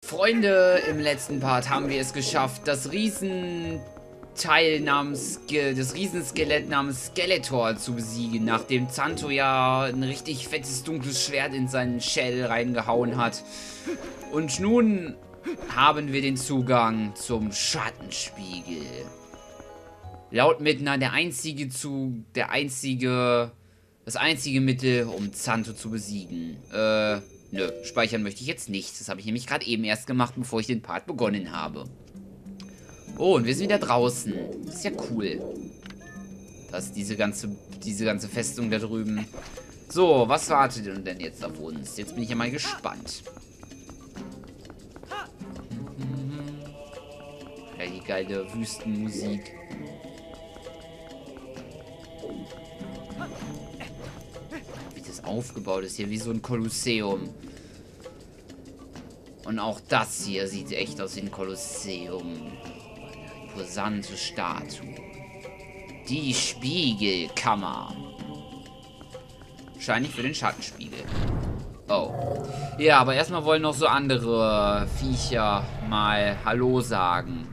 Freunde, im letzten Part haben wir es geschafft, das Riesenskelett namens Skeletor zu besiegen, nachdem Zanto ja ein richtig fettes dunkles Schwert in seinen Shell reingehauen hat. Und nun haben wir den Zugang zum Schattenspiegel. Laut Midna das einzige Mittel, um Zanto zu besiegen. Nö, speichern möchte ich jetzt nicht. Das habe ich nämlich gerade eben erst gemacht, bevor ich den Part begonnen habe. Oh, und wir sind wieder draußen. Das ist ja cool. Das ist diese ganze Festung da drüben. So, was wartet denn jetzt auf uns? Jetzt bin ich ja mal gespannt. Ja, die geile Wüstenmusik. Wie das aufgebaut ist hier, wie so ein Kolosseum. Und auch das hier sieht echt aus wie ein Kolosseum. Eine imposante Statue. Die Spiegelkammer. Wahrscheinlich für den Schattenspiegel. Oh. Ja, aber erstmal wollen noch so andere Viecher mal Hallo sagen.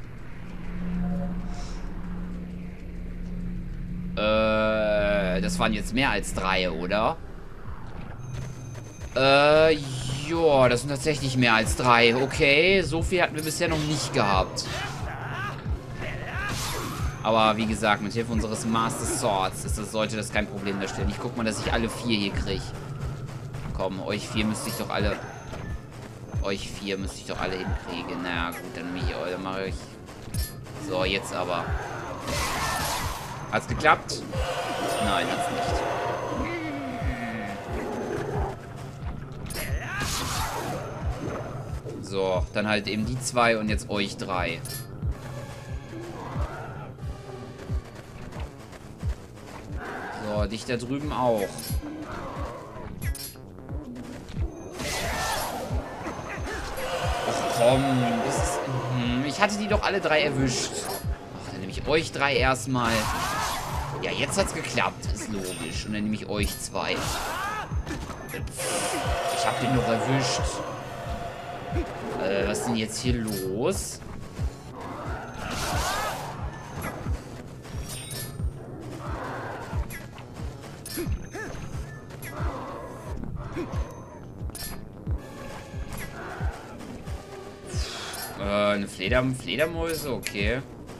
Das waren jetzt mehr als 3, oder? Ja, das sind tatsächlich mehr als 3. Okay, so viel hatten wir bisher noch nicht gehabt. Aber wie gesagt, mit Hilfe unseres Master Swords sollte das kein Problem darstellen. Ich guck mal, dass ich alle 4 hier kriege. Komm, euch 4 müsste ich doch alle hinkriegen. Na gut, dann mache ich. So, jetzt aber. Hat's geklappt? Nein, hat's nicht. So, dann halt eben die 2 und jetzt euch 3. So, dich da drüben auch. Ach komm, das ist... ich hatte die doch alle 3 erwischt. Ach, dann nehme ich euch 3 erstmal. Ja, jetzt hat's geklappt, ist logisch. Und dann nehme ich euch 2. Ich habe den noch erwischt. Was ist denn jetzt hier los? Eine Fledermäuse, okay.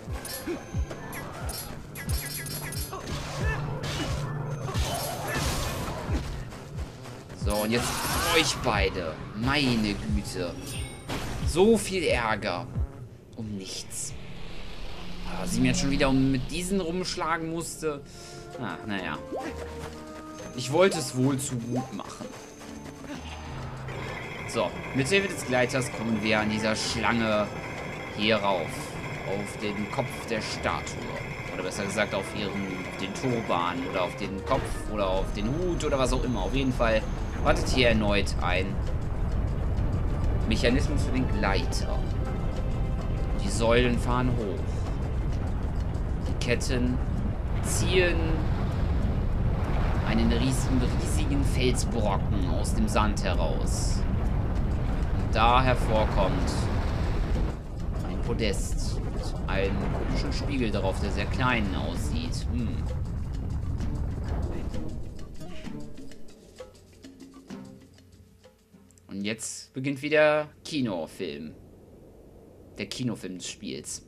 So, und jetzt euch beide. Meine Güte. So viel Ärger. Um nichts. Aber sie mir jetzt schon wieder mit diesen rumschlagen musste. Ach, naja. Ich wollte es wohl zu gut machen. So, mit Hilfe des Gleiters kommen wir an dieser Schlange hier rauf. Auf den Kopf der Statue. Oder besser gesagt auf den Turban. Oder auf den Kopf. Oder auf den Hut. Oder was auch immer. Auf jeden Fall wartet hier erneut ein Mechanismus für den Gleiter. Die Säulen fahren hoch. Die Ketten ziehen einen riesigen Felsbrocken aus dem Sand heraus. Und da hervorkommt ein Podest mit einem komischen Spiegel darauf, der sehr klein aussieht. Und jetzt beginnt wieder Kinofilm. Der Kinofilm des Spiels.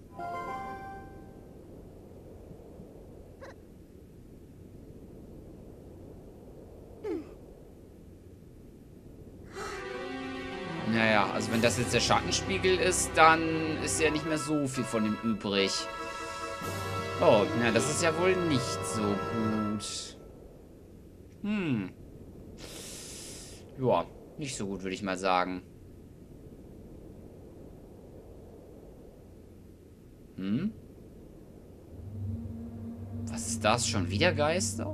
Naja, also wenn das jetzt der Schattenspiegel ist, dann ist ja nicht mehr so viel von ihm übrig. Oh, na, das ist ja wohl nicht so gut. Ja, nicht so gut, würde ich mal sagen. Was ist das? Schon wieder Geister?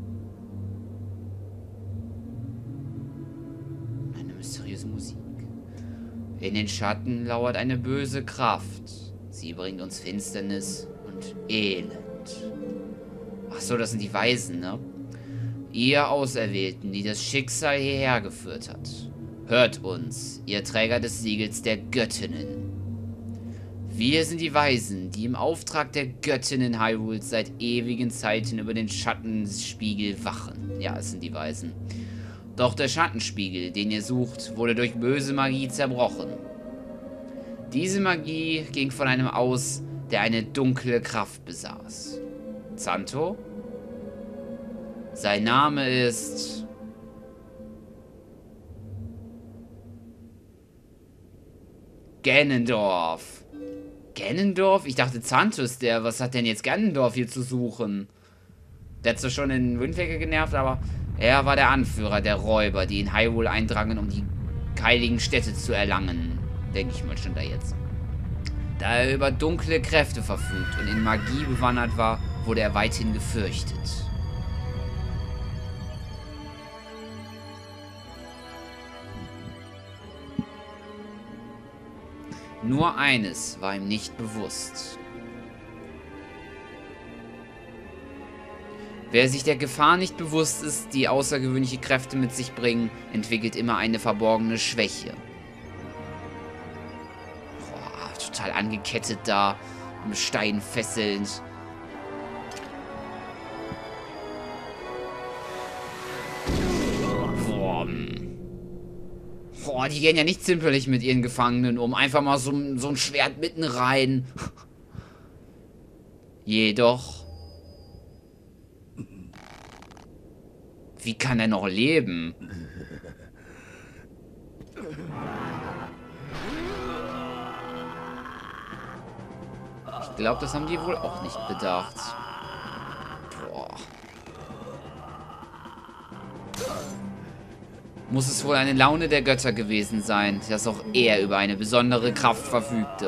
Eine mysteriöse Musik. In den Schatten lauert eine böse Kraft. Sie bringt uns Finsternis und Elend. Ach so, das sind die Weisen, ne? Ihr Auserwählten, die das Schicksal hierher geführt hat. Hört uns, ihr Träger des Siegels der Göttinnen. Wir sind die Weisen, die im Auftrag der Göttinnen Hyrules seit ewigen Zeiten über den Schattenspiegel wachen. Ja, es sind die Weisen. Doch der Schattenspiegel, den ihr sucht, wurde durch böse Magie zerbrochen. Diese Magie ging von einem aus, der eine dunkle Kraft besaß. Zanto? Sein Name ist... Ganondorf. Ganondorf? Ich dachte, Zanto ist der. Was hat denn jetzt Ganondorf hier zu suchen? Der hat zwar schon in Wind Waker genervt, aber er war der Anführer der Räuber, die in Hyrule eindrangen, um die heiligen Städte zu erlangen. Denke ich mal schon da jetzt. Da er über dunkle Kräfte verfügt und in Magie bewandert war, wurde er weithin gefürchtet. Nur eines war ihm nicht bewusst. Wer sich der Gefahr nicht bewusst ist, die außergewöhnliche Kräfte mit sich bringen, entwickelt immer eine verborgene Schwäche. Boah, total angekettet da, im Stein fesselnd. Boah, die gehen ja nicht zimperlich mit ihren Gefangenen um. Einfach mal so ein Schwert mitten rein. Jedoch... Wie kann er noch leben? Ich glaube, das haben die wohl auch nicht bedacht. Boah. Muss es wohl eine Laune der Götter gewesen sein, dass auch er über eine besondere Kraft verfügte.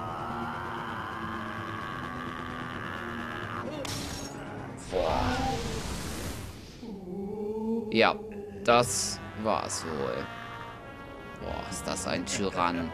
Boah. Ja, das war's wohl. Boah, ist das ein Tyrann.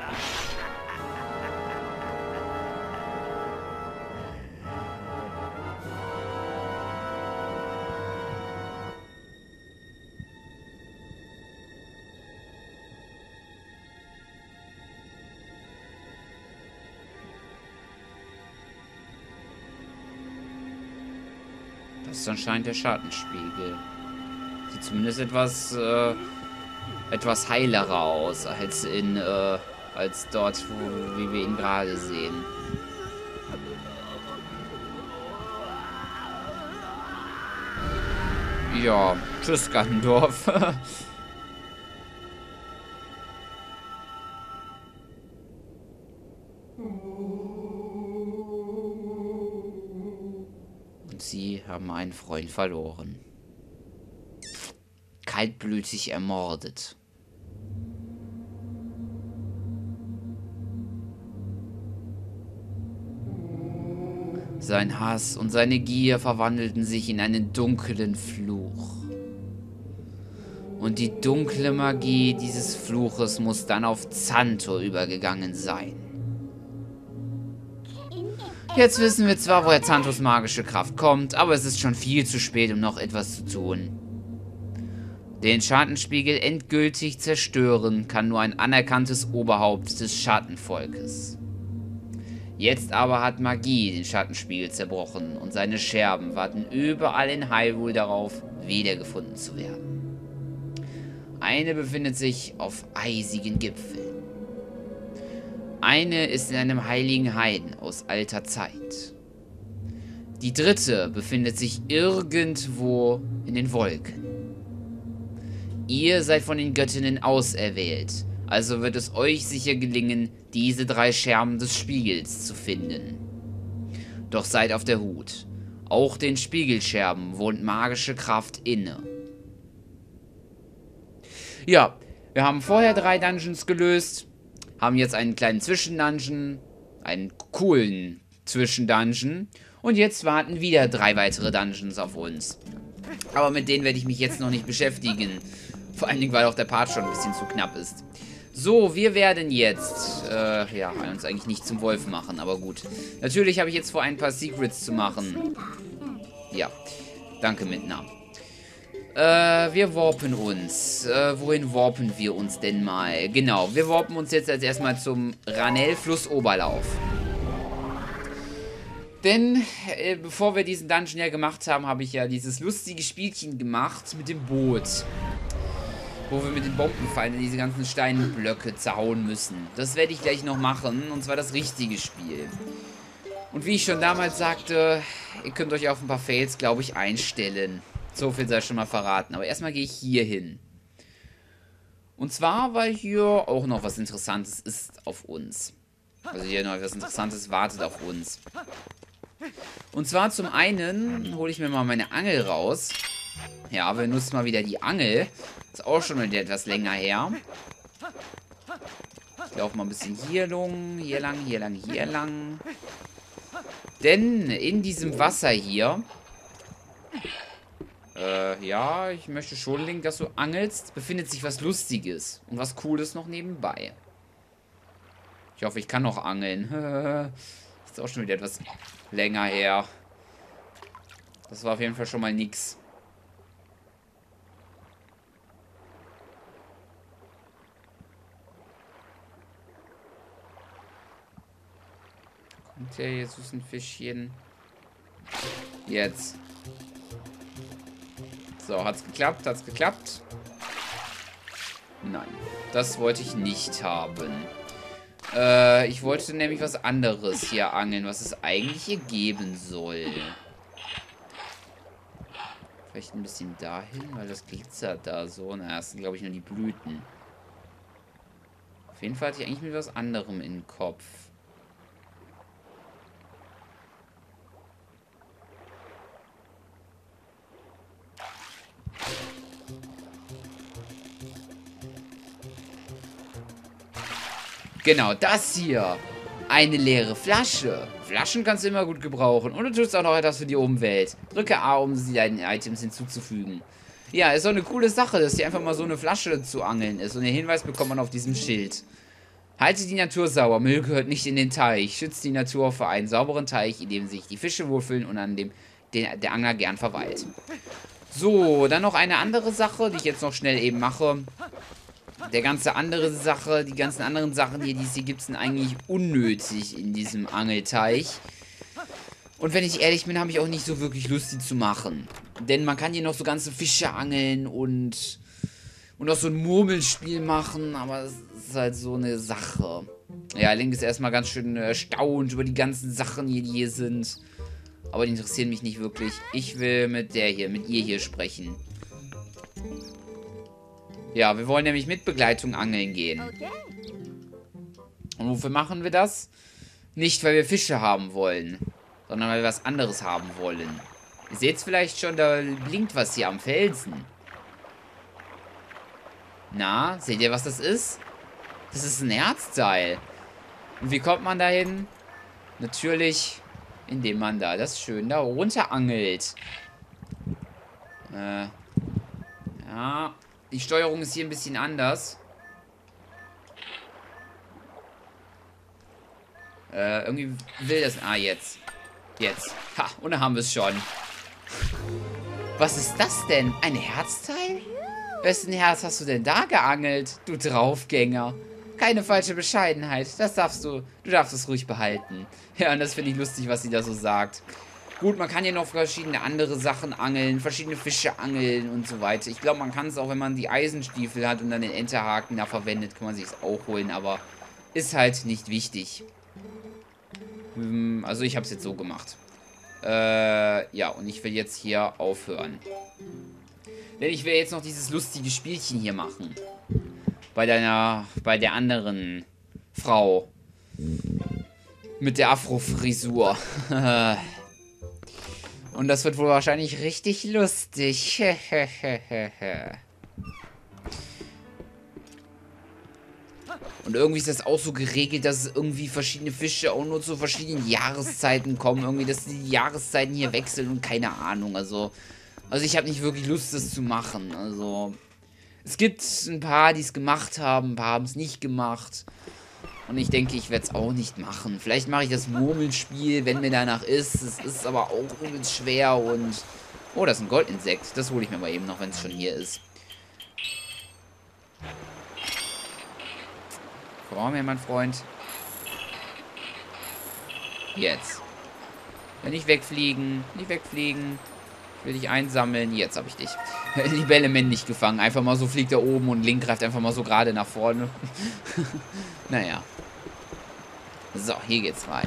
Das ist anscheinend der Schattenspiegel. Sieht zumindest etwas heilerer aus als als dort, wie wir ihn gerade sehen. Ja, tschüss Ganondorf. Und sie haben einen Freund verloren. Kaltblütig ermordet. Sein Hass und seine Gier verwandelten sich in einen dunklen Fluch. Und die dunkle Magie dieses Fluches muss dann auf Zanto übergegangen sein. Jetzt wissen wir zwar, woher Zantos magische Kraft kommt, aber es ist schon viel zu spät, um noch etwas zu tun. Den Schattenspiegel endgültig zerstören kann nur ein anerkanntes Oberhaupt des Schattenvolkes. Jetzt aber hat Magie den Schattenspiegel zerbrochen und seine Scherben warten überall in Hyrule darauf, wiedergefunden zu werden. Eine befindet sich auf eisigen Gipfeln. Eine ist in einem heiligen Hain aus alter Zeit. Die dritte befindet sich irgendwo in den Wolken. Ihr seid von den Göttinnen auserwählt, also wird es euch sicher gelingen, diese 3 Scherben des Spiegels zu finden. Doch seid auf der Hut. Auch den Spiegelscherben wohnt magische Kraft inne. Ja, wir haben vorher 3 Dungeons gelöst, haben jetzt einen kleinen Zwischendungeon, einen coolen Zwischendungeon und jetzt warten wieder 3 weitere Dungeons auf uns. Aber mit denen werde ich mich jetzt noch nicht beschäftigen. Vor allen Dingen, weil auch der Part schon ein bisschen zu knapp ist. So, wir werden jetzt, ja, uns eigentlich nicht zum Wolf machen, aber gut. Natürlich habe ich jetzt vor, ein paar Secrets zu machen. Ja, danke, Midna. Wir warpen uns. Wohin warpen wir uns denn mal? Genau, wir warpen uns jetzt als erstmal zum Ranell-Flussoberlauf. Denn, bevor wir diesen Dungeon ja gemacht haben, habe ich ja dieses lustige Spielchen gemacht mit dem Boot. Wo wir mit den Bombenpfeilen diese ganzen Steinblöcke zerhauen müssen. Das werde ich gleich noch machen, und zwar das richtige Spiel. Und wie ich schon damals sagte, ihr könnt euch auf ein paar Fails, glaube ich, einstellen. So viel sei schon mal verraten. Aber erstmal gehe ich hier hin. Und zwar, weil hier auch noch was Interessantes ist auf uns. Also hier noch was Interessantes wartet auf uns. Und zwar zum einen hole ich mir mal meine Angel raus. Ja, wir nutzen mal wieder die Angel. Ist auch schon wieder etwas länger her. Ich laufe mal ein bisschen hier lang, hier lang, hier lang, hier lang. Denn in diesem Wasser hier... ja, ich möchte schon, Link, dass du angelst. Befindet sich was Lustiges und was Cooles noch nebenbei. Ich hoffe, ich kann noch angeln. Ist auch schon wieder etwas länger her. Das war auf jeden Fall schon mal nix. Kommt der jetzt ist ein Fischchen. Jetzt. So, hat's geklappt? Hat's geklappt? Nein, das wollte ich nicht haben. Ich wollte nämlich was anderes hier angeln, was es eigentlich hier geben soll. Vielleicht ein bisschen dahin, weil das glitzert da so. Na, das sind, glaube ich, nur die Blüten. Auf jeden Fall hatte ich eigentlich mit was anderem im Kopf. Genau, das hier. Eine leere Flasche. Flaschen kannst du immer gut gebrauchen. Und du tust auch noch etwas für die Umwelt. Drücke A, um sie deinen Items hinzuzufügen. Ja, ist doch eine coole Sache, dass hier einfach mal so eine Flasche zu angeln ist. Und den Hinweis bekommt man auf diesem Schild. Halte die Natur sauber. Müll gehört nicht in den Teich. Schützt die Natur vor einen sauberen Teich, in dem sich die Fische wohlfühlen und an dem der Angler gern verweilt. So, dann noch eine andere Sache, die ich jetzt noch schnell eben mache. Die ganzen anderen Sachen hier, die es hier gibt, sind eigentlich unnötig in diesem Angelteich. Und wenn ich ehrlich bin, habe ich auch nicht so wirklich Lust, die zu machen. Denn man kann hier noch so ganze Fische angeln und auch so ein Murmelspiel machen, aber es ist halt so eine Sache. Ja, Link ist erstmal ganz schön erstaunt über die ganzen Sachen hier, die hier sind. Aber die interessieren mich nicht wirklich. Ich will mit ihr hier sprechen. Ja, wir wollen nämlich mit Begleitung angeln gehen. Und wofür machen wir das? Nicht, weil wir Fische haben wollen, sondern weil wir was anderes haben wollen. Ihr seht es vielleicht schon, da blinkt was hier am Felsen. Na, seht ihr, was das ist? Das ist ein Herzteil. Und wie kommt man dahin? Natürlich, indem man da das schön da runter angelt. Ja... Die Steuerung ist hier ein bisschen anders. Irgendwie will das... Ah, jetzt. Jetzt. Ha, und da haben wir es schon. Was ist das denn? Ein Herzteil? Wessen Herz hast du denn da geangelt, du Draufgänger? Keine falsche Bescheidenheit. Das darfst du. Du darfst es ruhig behalten. Ja, und das finde ich lustig, was sie da so sagt. Gut, man kann hier noch verschiedene andere Sachen angeln, verschiedene Fische angeln und so weiter. Ich glaube, man kann es auch, wenn man die Eisenstiefel hat und dann den Enterhaken da verwendet, kann man sich es auch holen, aber ist halt nicht wichtig. Also ich habe es jetzt so gemacht. Ja, und ich will jetzt hier aufhören. Denn ich will jetzt noch dieses lustige Spielchen hier machen. Bei der anderen Frau. Mit der Afro-Frisur. Und das wird wohl wahrscheinlich richtig lustig. Und irgendwie ist das auch so geregelt, dass irgendwie verschiedene Fische auch nur zu verschiedenen Jahreszeiten kommen. Irgendwie, dass die Jahreszeiten hier wechseln und keine Ahnung. Also ich habe nicht wirklich Lust, das zu machen. Also, es gibt ein paar, die es gemacht haben, ein paar haben es nicht gemacht. Und ich denke, ich werde es auch nicht machen. Vielleicht mache ich das Murmelspiel, wenn mir danach ist. Es ist aber auch übelst schwer und Oh, das ist ein Goldinsekt. Das hole ich mir mal eben noch, wenn es schon hier ist. Komm her, mein Freund. Jetzt. Nicht wegfliegen. Nicht wegfliegen. Ich will dich einsammeln. Jetzt habe ich dich. Libelle männlich gefangen. Einfach mal so fliegt er oben und Link greift einfach mal so gerade nach vorne. Naja. So, hier geht's rein.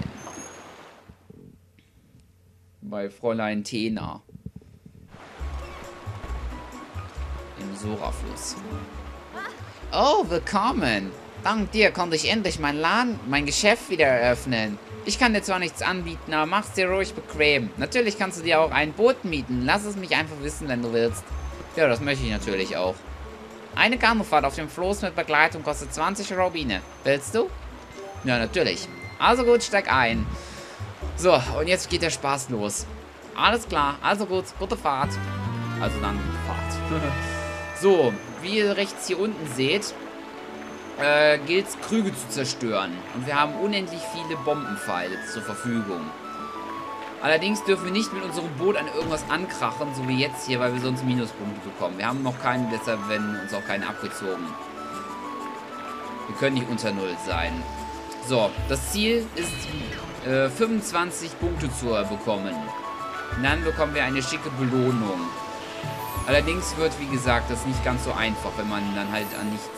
Bei Fräulein Tena. Im Sora-Fluss. Oh, willkommen. Dank dir konnte ich endlich mein Geschäft wieder eröffnen. Ich kann dir zwar nichts anbieten, aber mach's dir ruhig bequem. Natürlich kannst du dir auch ein Boot mieten. Lass es mich einfach wissen, wenn du willst. Ja, das möchte ich natürlich auch. Eine Kanufahrt auf dem Floß mit Begleitung kostet 20 Rubine. Willst du? Ja, natürlich. Also gut, steig ein. So, und jetzt geht der Spaß los. Alles klar, also gut, gute Fahrt. Also dann gute Fahrt. So, wie ihr rechts hier unten seht, gilt es, Krüge zu zerstören. Und wir haben unendlich viele Bombenpfeile zur Verfügung. Allerdings dürfen wir nicht mit unserem Boot an irgendwas ankrachen, so wie jetzt hier, weil wir sonst Minuspunkte bekommen. Wir haben noch keinen, deshalb werden uns auch keine abgezogen. Wir können nicht unter 0 sein. So, das Ziel ist 25 Punkte zu bekommen. Und dann bekommen wir eine schicke Belohnung. Allerdings wird, wie gesagt, das nicht ganz so einfach, wenn man dann halt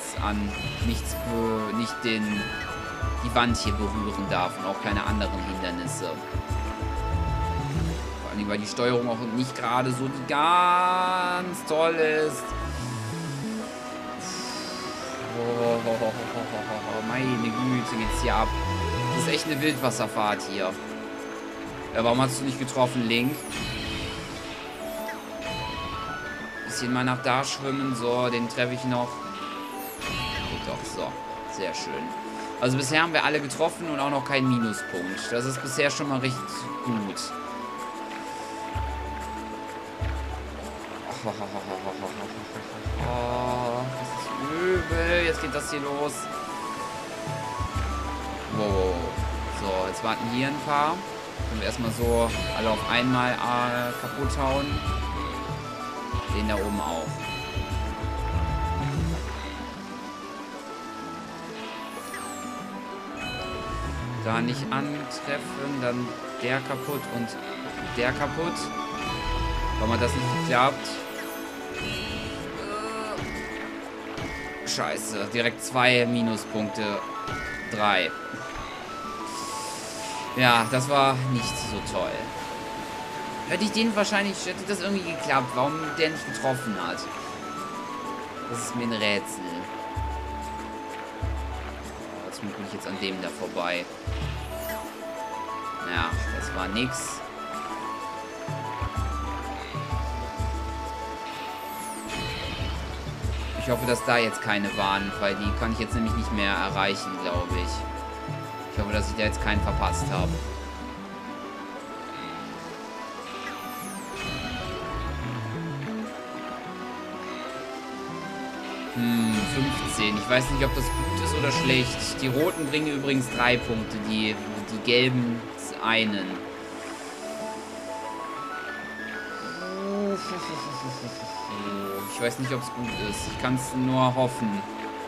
nicht die Wand hier berühren darf und auch keine anderen Hindernisse. Vor allem, weil die Steuerung auch nicht gerade so ganz toll ist. Oh, meine Güte, geht's hier ab. Das ist echt eine Wildwasserfahrt hier. Ja, warum hast du nicht getroffen, Link? Bisschen mal nach da schwimmen. So, den treffe ich noch. Geht doch, so. Sehr schön. Also bisher haben wir alle getroffen und auch noch keinen Minuspunkt. Das ist bisher schon mal richtig gut. Oh, das ist übel. Jetzt geht das hier los. Wow. So, jetzt warten hier ein paar. Können wir erstmal so alle auf einmal kaputt hauen. Den da oben auch. Da nicht antreffen, dann der kaputt und der kaputt. Warum hat das nicht geklappt? Scheiße, direkt 2 Minuspunkte. 3. Ja, das war nicht so toll. Hätte ich den wahrscheinlich, hätte das irgendwie geklappt, warum der nicht getroffen hat. Das ist mir ein Rätsel. Oh, zum Glück bin ich jetzt an dem da vorbei. Ja, das war nix. Ich hoffe, dass da jetzt keine waren, weil die kann ich jetzt nämlich nicht mehr erreichen, glaube ich. Ich hoffe, dass ich da jetzt keinen verpasst habe. 15. Ich weiß nicht, ob das gut ist oder schlecht. Die roten bringen übrigens 3 Punkte, die gelben einen. Ich weiß nicht, ob es gut ist. Ich kann es nur hoffen.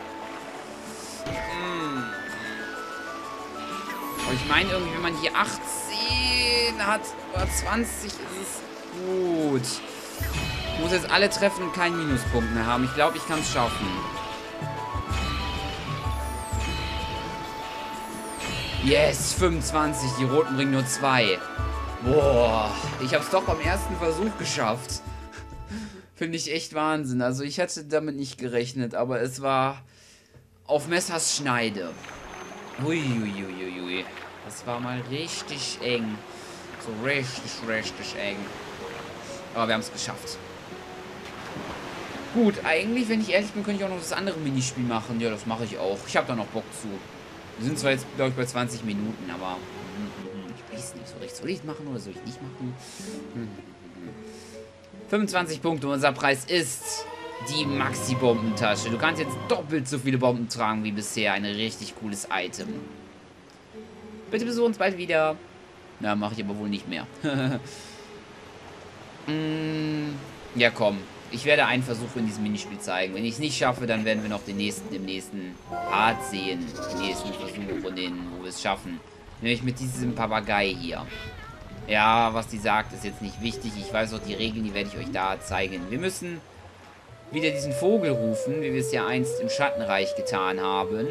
Aber ich meine irgendwie, wenn man hier 18 hat oder 20, ist es gut. Ich muss jetzt alle treffen und keinen Minuspunkt mehr haben. Ich glaube, ich kann es schaffen. Yes, 25. Die roten bringen nur 2. Boah, ich habe es doch beim ersten Versuch geschafft. Finde ich echt Wahnsinn. Also ich hätte damit nicht gerechnet, aber es war auf Messers Schneide. Uiuiuiui. Das war mal richtig eng. So richtig eng. Aber wir haben es geschafft. Gut, eigentlich, wenn ich ehrlich bin, könnte ich auch noch das andere Minispiel machen. Ja, das mache ich auch. Ich habe da noch Bock zu. Wir sind zwar jetzt, glaube ich, bei 20 Minuten, aber ich weiß nicht so richtig. Soll ich es machen oder soll ich nicht machen? 25 Punkte. Unser Preis ist die Maxi-Bombentasche. Du kannst jetzt doppelt so viele Bomben tragen wie bisher. Ein richtig cooles Item. Bitte besuch uns bald wieder. Na, mache ich aber wohl nicht mehr. Ja, komm. Ich werde einen Versuch in diesem Minispiel zeigen. Wenn ich es nicht schaffe, dann werden wir noch den nächsten im nächsten Part sehen. Den nächsten Versuch, und den, wo wir es schaffen. Nämlich mit diesem Papagei hier. Ja, was die sagt, ist jetzt nicht wichtig. Ich weiß auch die Regeln, die werde ich euch da zeigen. Wir müssen wieder diesen Vogel rufen, wie wir es ja einst im Schattenreich getan haben.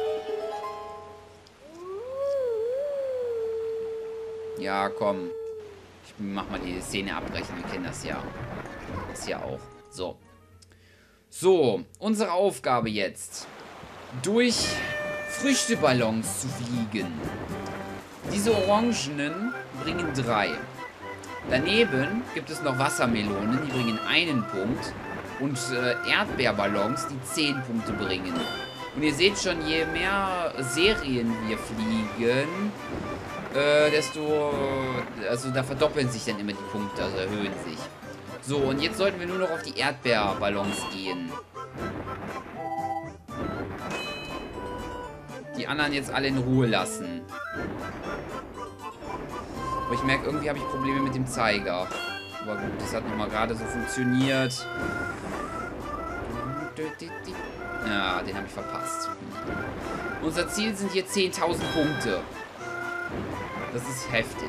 Ja, komm. Ich mach mal die Szene abbrechen. Wir kennen das ja. Das hier auch. So. So, unsere Aufgabe jetzt. Durch Früchteballons zu fliegen. Diese orangenen bringen 3. Daneben gibt es noch Wassermelonen, die bringen 1 Punkt. Und Erdbeerballons, die 10 Punkte bringen. Und ihr seht schon, je mehr Serien wir fliegen, desto... Also da verdoppeln sich dann immer die Punkte, also erhöhen sich. So, und jetzt sollten wir nur noch auf die Erdbeerballons gehen. Die anderen jetzt alle in Ruhe lassen. Aber ich merke, irgendwie habe ich Probleme mit dem Zeiger. Aber gut, das hat nochmal gerade so funktioniert. Ja, den habe ich verpasst. Unser Ziel sind hier 10.000 Punkte. Das ist heftig.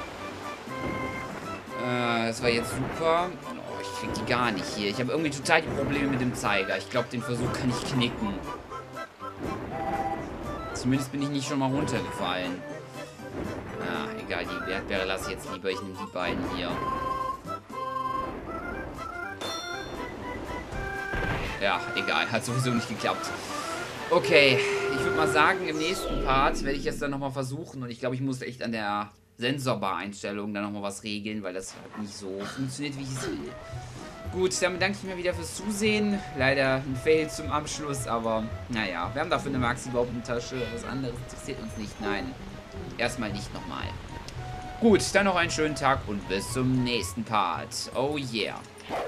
Das war jetzt super. Oh, ich krieg die gar nicht hier. Ich habe irgendwie total die Probleme mit dem Zeiger. Ich glaube, den Versuch kann ich knicken. Zumindest bin ich nicht schon mal runtergefallen. Ah, egal, die Erdbeere lasse ich jetzt lieber. Ich nehme die beiden hier. Ja, egal. Hat sowieso nicht geklappt. Okay, ich würde mal sagen, im nächsten Part werde ich es dann nochmal versuchen. Und ich glaube, ich muss echt an der Sensorbar-Einstellung dann nochmal was regeln, weil das halt nicht so funktioniert, wie ich es will. Gut, dann bedanke ich mich wieder fürs Zusehen. Leider ein Fail zum Abschluss, aber naja, wir haben dafür eine Maxi-Tasche. Was anderes interessiert uns nicht. Nein, erstmal nicht nochmal. Gut, dann noch einen schönen Tag und bis zum nächsten Part. Oh yeah.